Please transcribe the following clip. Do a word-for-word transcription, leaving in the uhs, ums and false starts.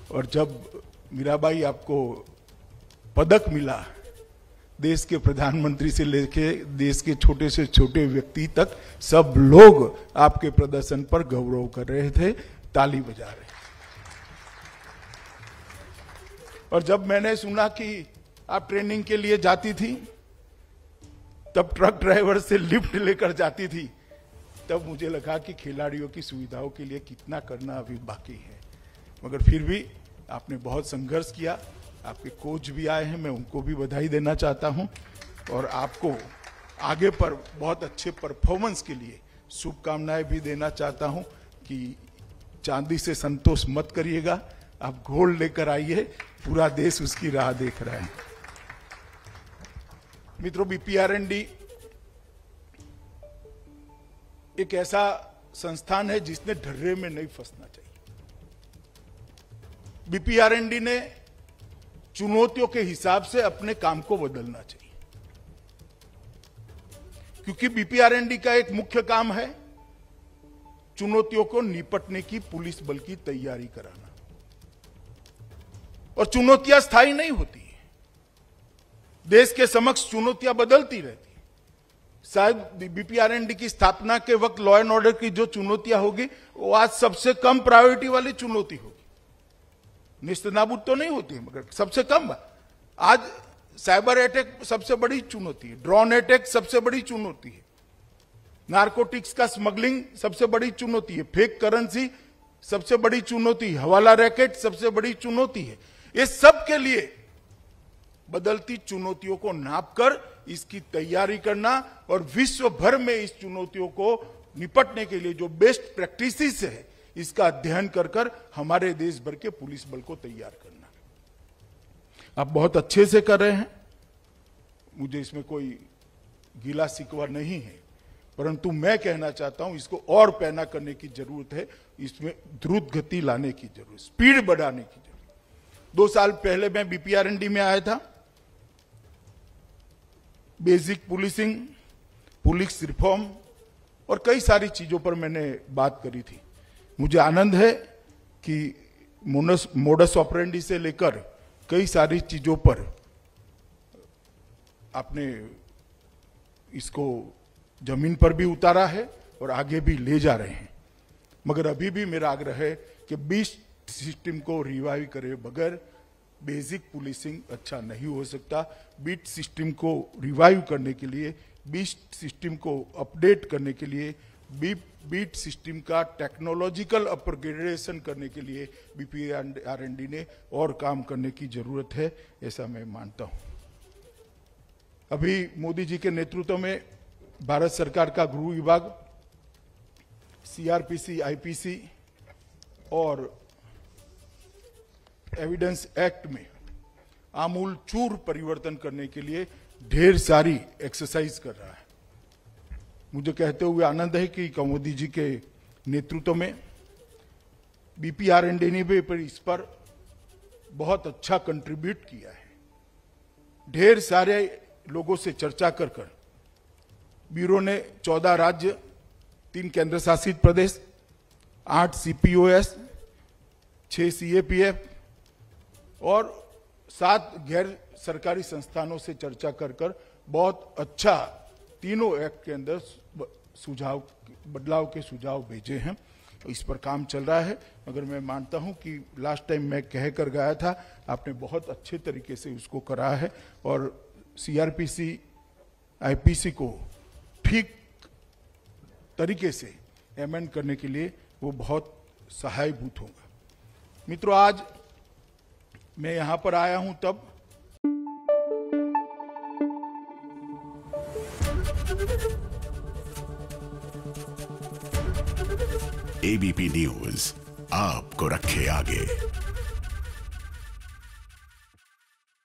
और जब मीराबाई आपको पदक मिला, देश के प्रधानमंत्री से लेके देश के छोटे से छोटे व्यक्ति तक सब लोग आपके प्रदर्शन पर गौरव कर रहे थे, ताली बजा रहे। और जब मैंने सुना कि आप ट्रेनिंग के लिए जाती थी, तब ट्रक ड्राइवर से लिफ्ट लेकर जाती थी, तब मुझे लगा कि खिलाड़ियों की सुविधाओं के लिए कितना करना अभी बाकी है। मगर फिर भी आपने बहुत संघर्ष किया। आपके कोच भी आए हैं, मैं उनको भी बधाई देना चाहता हूं और आपको आगे पर बहुत अच्छे परफॉर्मेंस के लिए शुभकामनाएं भी देना चाहता हूं कि चांदी से संतोष मत करिएगा, आप गोल्ड लेकर आइए, पूरा देश उसकी राह देख रहा है। मित्रों, बीपीआरएनडी एक ऐसा संस्थान है जिसने ढर्रे में नहीं फंसना चाहिए। बीपीआरएनडी ने चुनौतियों के हिसाब से अपने काम को बदलना चाहिए, क्योंकि बीपीआरएनडी का एक मुख्य काम है चुनौतियों को निपटने की पुलिस बल की तैयारी कराना। और चुनौतियां स्थायी नहीं होती है, देश के समक्ष चुनौतियां बदलती रहती है। शायद बीपीआरएनडी की स्थापना के वक्त लॉ एंड ऑर्डर की जो चुनौतियां होगी वो आज सबसे कम प्रायोरिटी वाली चुनौती होगी। निस्तनाबूद तो नहीं होती है, मगर सबसे कम। आज साइबर अटैक सबसे बड़ी चुनौती है, ड्रोन अटैक सबसे बड़ी चुनौती है, नारकोटिक्स का स्मगलिंग सबसे बड़ी चुनौती है, फेक करेंसी सबसे बड़ी चुनौती है, हवाला रैकेट सबसे बड़ी चुनौती है। ये सब के लिए बदलती चुनौतियों को नापकर इसकी तैयारी करना और विश्व भर में इस चुनौतियों को निपटने के लिए जो बेस्ट प्रैक्टिसेस है इसका अध्ययन कर कर हमारे देश भर के पुलिस बल को तैयार करना। आप बहुत अच्छे से कर रहे हैं, मुझे इसमें कोई गीला शिकवा नहीं है, परंतु मैं कहना चाहता हूं इसको और पैना करने की जरूरत है, इसमें द्रुत गति लाने की जरूरत, स्पीड बढ़ाने की जरूरत। दो साल पहले मैं बीपीआरएनडी में आया था, बेसिक पुलिसिंग, पुलिस रिफॉर्म और कई सारी चीजों पर मैंने बात करी थी। मुझे आनंद है कि मोनस मोडस ऑपरेंडी से लेकर कई सारी चीजों पर आपने इसको जमीन पर भी उतारा है और आगे भी ले जा रहे हैं। मगर अभी भी मेरा आग्रह है कि बीट सिस्टम को रिवाइव करे बगैर बेसिक पुलिसिंग अच्छा नहीं हो सकता। बीट सिस्टम को रिवाइव करने के लिए, बीट सिस्टम को अपडेट करने के लिए, बीट बीट सिस्टम का टेक्नोलॉजिकल अपग्रेडेशन करने के लिए बीपीआरएनडी ने और काम करने की जरूरत है, ऐसा मैं मानता हूं। अभी मोदी जी के नेतृत्व में भारत सरकार का गृह विभाग सीआरपीसी, आईपीसी और एविडेंस एक्ट में आमूल चूर परिवर्तन करने के लिए ढेर सारी एक्सरसाइज कर रहा है। मुझे कहते हुए आनंद है कि मोदी जी के नेतृत्व में बीपीआरएनडी ने भी पर इस पर बहुत अच्छा कंट्रीब्यूट किया है। ढेर सारे लोगों से चर्चा कर कर ब्यूरो ने चौदह राज्य, तीन केंद्र शासित प्रदेश, आठ सीपीओएस, छह सीएपीएफ और सात गैर सरकारी संस्थानों से चर्चा कर कर बहुत अच्छा तीनों एक्ट के अंदर सुझाव, बदलाव के सुझाव भेजे हैं। इस पर काम चल रहा है। मगर मैं मानता हूं कि लास्ट टाइम मैं कह कर गया था, आपने बहुत अच्छे तरीके से उसको करा है और सीआरपीसी, आईपीसी को ठीक तरीके से एमेंड करने के लिए वो बहुत सहायभूत होगा। मित्रों, आज मैं यहां पर आया हूं तब एबीपी न्यूज आपको रखे आगे।